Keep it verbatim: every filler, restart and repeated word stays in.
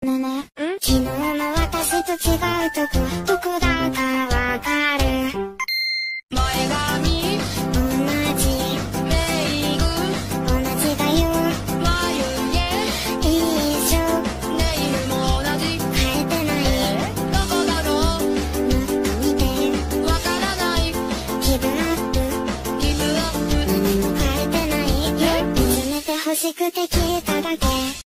ねね、昨日の私と違うとこ、どこだかわかる？ 前髪同じ、 メイク同じだよ。 眉毛一緒、 ネイルも同じ変えてない。 どこだろうもっと見て、 わからない気分アップ、 ギブアップ何も変えてないよ。見つめて欲しくて聞いただけ。